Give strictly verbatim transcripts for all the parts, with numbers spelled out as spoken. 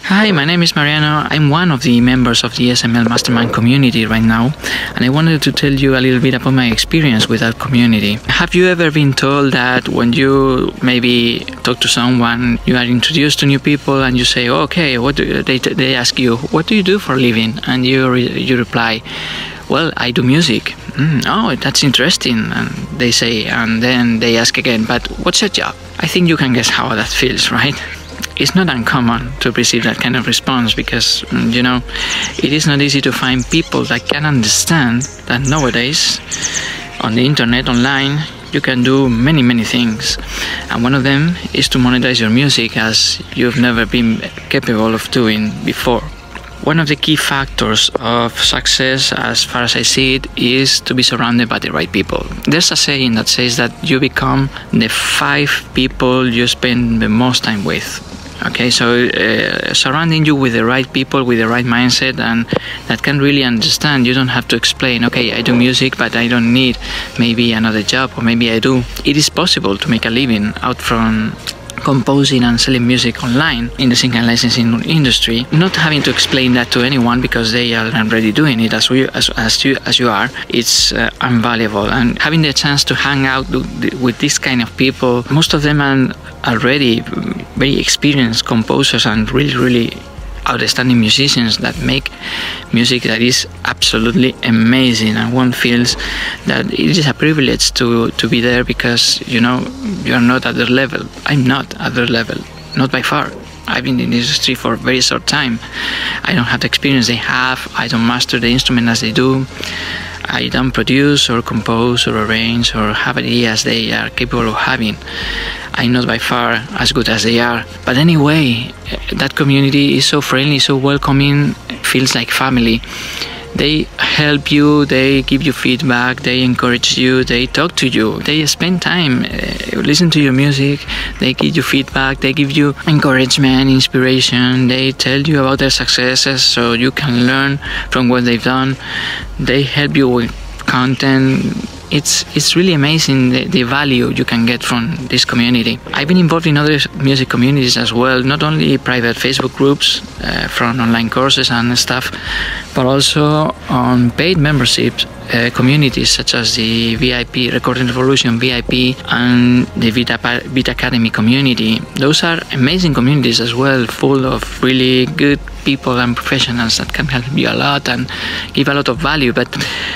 Hi, my name is Mariano. I'm one of the members of the S M L Mastermind community right now, and I wanted to tell you a little bit about my experience with that community. Have you ever been told that when you maybe talk to someone, you are introduced to new people and you say, okay, what do they, they ask you, what do you do for a living? And you, re you reply, well, I do music. Mm, oh, that's interesting. And they say, and then they ask again, but what's your job? I think you can guess how that feels, right? It's not uncommon to receive that kind of response because, you know, it is not easy to find people that can understand that nowadays on the internet, online, you can do many, many things. And one of them is to monetize your music as you've never been capable of doing before. One of the key factors of success, as far as I see it, is to be surrounded by the right people. There's a saying that says that you become the five people you spend the most time with. Okay, so uh, surrounding you with the right people, with the right mindset, and that can really understand. You don't have to explain, okay, I do music, but I don't need maybe another job, or maybe I do. It is possible to make a living out from composing and selling music online in the singing and licensing industry, not having to explain that to anyone because they are already doing it as we as, as you as you are. It's uh, invaluable, and having the chance to hang out with this kind of people, most of them are already very experienced composers and really really outstanding musicians that make music that is absolutely amazing, and one feels that it is a privilege to to be there because, you know, you're not at their level. I'm not at their level, not by far. I've been in the industry for a very short time. I don't have the experience they have. I don't master the instrument as they do. I don't produce or compose or arrange or have ideas they are capable of having. I'm not by far as good as they are. But anyway, that community is so friendly, so welcoming, feels like family. They help you, they give you feedback, they encourage you, they talk to you, they spend time, uh, listen to your music, they give you feedback, they give you encouragement, inspiration, they tell you about their successes so you can learn from what they've done. They help you with content. It's it's really amazing the, the value you can get from this community. I've been involved in other music communities as well, not only private Facebook groups uh, from online courses and stuff, but also on paid memberships uh, communities such as the V I P, Recording Revolution V I P, and the Vita, Vita Academy community. Those are amazing communities as well, full of really good people and professionals that can help you a lot and give a lot of value. But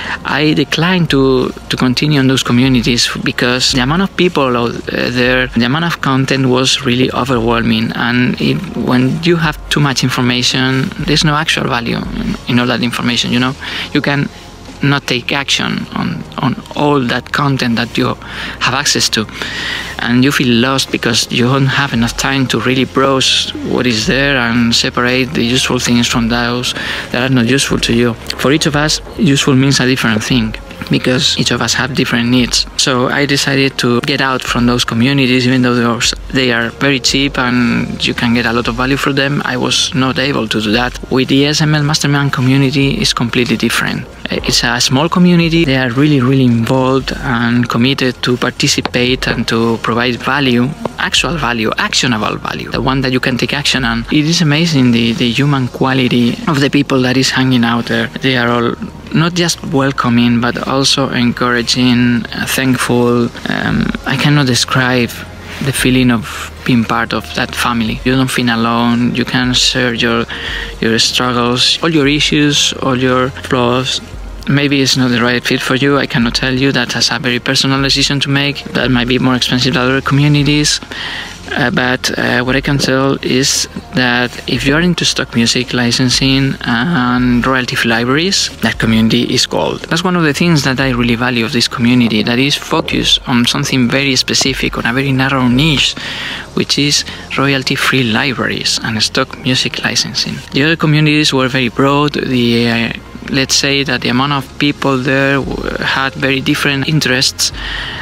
I declined to to continue in those communities because the amount of people out there, the amount of content was really overwhelming, and it, when you have too much information, there's no actual value in, in all that information. You know, you can not take action on on all that content that you have access to, and you feel lost because you don't have enough time to really browse what is there and separate the useful things from those that are not useful to you. For each of us, useful means a different thing, because each of us have different needs. So I decided to get out from those communities, even though they are very cheap and you can get a lot of value for them. I was not able to do that. With the S M L Mastermind community, it's completely different. It's a small community. They are really, really involved and committed to participate and to provide value, actual value, actionable value, the one that you can take action on. It is amazing the, the human quality of the people that is hanging out there. They are all not just welcoming, but also encouraging, uh, thankful. Um, I cannot describe the feeling of being part of that family. You don't feel alone. You can share your your struggles, all your issues, all your flaws. Maybe it's not the right fit for you. I cannot tell you. That has a very personal decision to make. That might be more expensive than other communities. Uh, but uh, what I can tell is that if you are into stock music licensing and royalty-free libraries, that community is gold. That's one of the things that I really value of this community, that is focused on something very specific, on a very narrow niche, which is royalty-free libraries and stock music licensing. The other communities were very broad. The uh, let's say that the amount of people there had very different interests,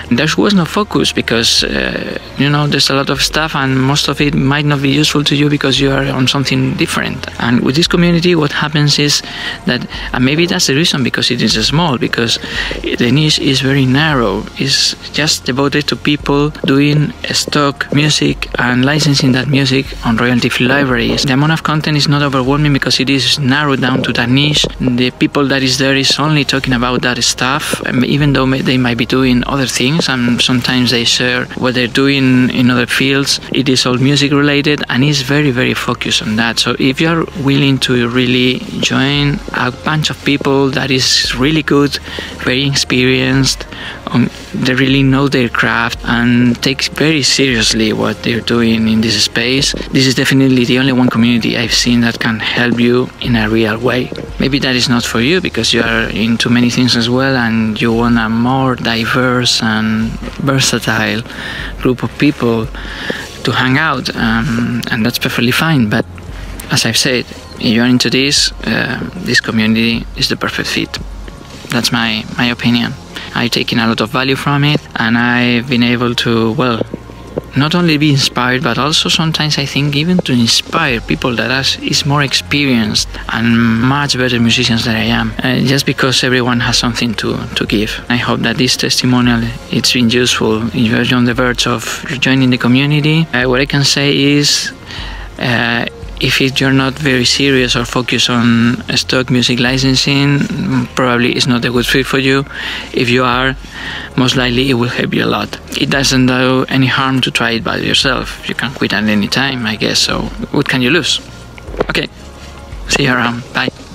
There was no focus because, uh, you know, there's a lot of stuff and most of it might not be useful to you because you are on something different. And with this community, what happens is that, and maybe that's the reason because it is small, because the niche is very narrow. It's just devoted to people doing stock music and licensing that music on royalty-free libraries. The amount of content is not overwhelming because it is narrowed down to that niche. The people that is there is only talking about that stuff, even though they might be doing other things, and sometimes they share what they're doing in other fields. It is all music related and is very, very focused on that. So if you're willing to really join a bunch of people that is really good, very experienced, um, they really know their craft and take very seriously what they're doing in this space, this is definitely the only one community I've seen that can help you in a real way. Maybe that is not for you because you are into many things as well and you want a more diverse and versatile group of people to hang out, um, and that's perfectly fine. But as I've said, if you're into this, uh, this community is the perfect fit. That's my, my opinion. I've taken a lot of value from it and I've been able to, well, not only be inspired, but also sometimes I think even to inspire people that are, is more experienced and much better musicians than I am, uh, just because everyone has something to, to give. I hope that this testimonial, it's been useful. If you're on the verge of joining the community, uh, what I can say is, uh, if it, you're not very serious or focused on stock music licensing, probably it's not a good fit for you. If you are, most likely it will help you a lot. It doesn't do any harm to try it by yourself. You can quit at any time, I guess, so what can you lose? Okay, see you around, bye.